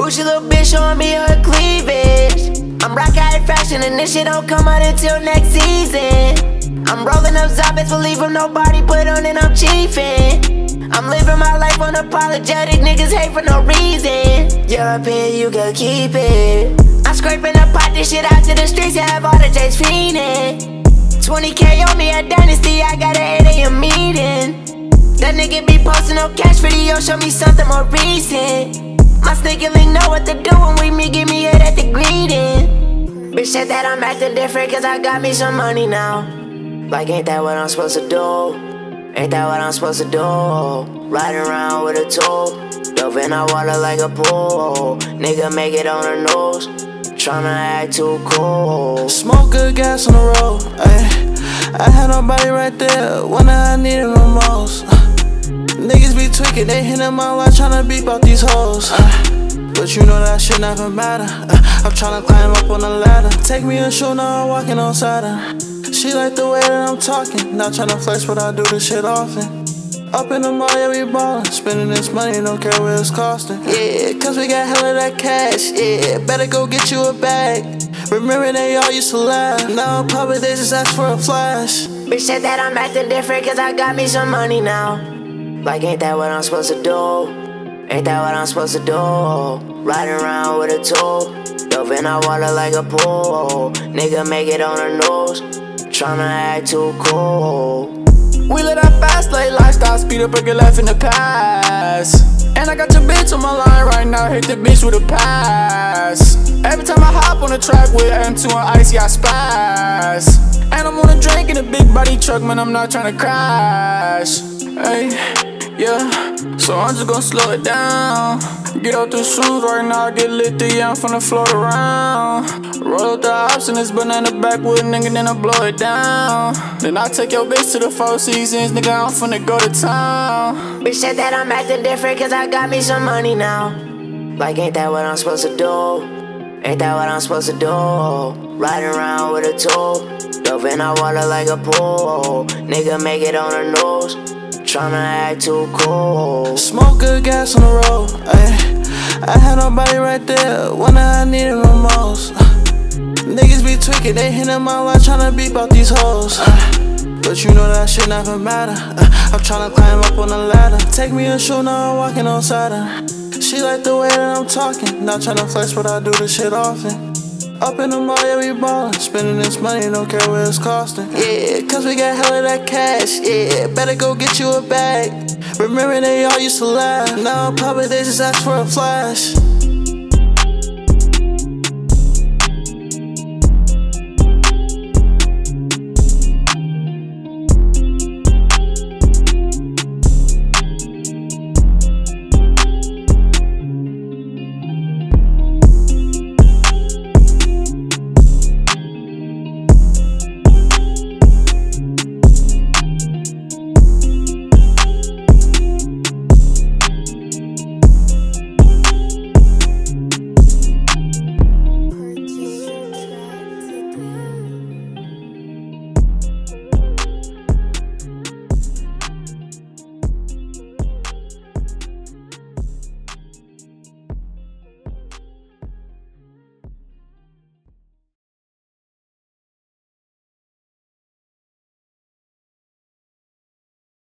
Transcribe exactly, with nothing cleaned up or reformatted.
Bougie little bitch showing me her cleavage. I'm rock high fashion and this shit don't come out until next season. I'm rolling up zombies, believe them, nobody put on and I'm chiefin'. I'm living my life unapologetic, niggas hate for no reason. European, you can keep it. I'm scraping up, pot this shit out to the streets, and have all the J's fiendin'. twenty K on me at Dynasty, I got an eight A M meeting. That nigga be posting no cash video, show me something more recent. My sneaker link know what to do when we meet, give me it at the greeting. Bitch said that I'm acting different cause I got me some money now. Like ain't that what I'm supposed to do? Ain't that what I'm supposed to do? Riding around with a tool, dove in our water like a pool. Nigga make it on the news, tryna act too cool. Smoke good gas on the road, ayy. I had nobody right there when I needed them most. uh, Niggas be tweaking, they hitting my life tryna beep out these hoes. uh, But you know that shit never matter. uh, I'm tryna climb up on the ladder. Take me a show, now I'm walking on Saturn. She like the way that I'm talking, not tryna flex, but I do this shit often. Up in the mall, yeah, we ballin', spending this money, don't care what it's costing. Yeah, cause we got hella that cash, yeah, better go get you a bag. Remember they all used to laugh, now in public they just ask for a flash. Bitch said that I'm acting different cause I got me some money now. Like ain't that what I'm supposed to do? Ain't that what I'm supposed to do? Riding around with a tool, dove in our water like a pool. Nigga make it on the news, tryna act too cool. We live that fast late lifestyle, speed up and get left in the past. And I got your bitch on my line right now, hit the bitch with a pass. Every time I hop on the track with M two and Icy, I spaz. And I'm on a drink in a big body truck, man, I'm not tryna crash. Hey, yeah, so I'm just gonna slow it down. Get out the shoes right now, get lit, the young from the float around. Roll up the ops in this banana backwood, nigga, then I blow it down. Then I take your bitch to the Four Seasons, nigga, I'm finna go to town. Bitch said that I'm acting different cause I got me some money now. Like ain't that what I'm supposed to do? Ain't that what I'm supposed to do? Riding around with a tool, dove in our water like a pool. Nigga make it on the news, tryna act too cool. Smoke good gas on the road, ayy. I had nobody right there when I needed them most. uh, Niggas be tweaking, they hitting my life tryna beep out these hoes. uh, But you know that shit never matter. uh, I'm tryna climb up on the ladder. Take me a show, now I'm walking on Saturn. She like the way that I'm talking, not tryna flex, but I do this shit often. Up in the mall, yeah, we ballin', spending this money, don't care what it's costing. Yeah, cause we got hella that cash, yeah, better go get you a bag. Remember they all used to laugh, now in public they just ask for a flash.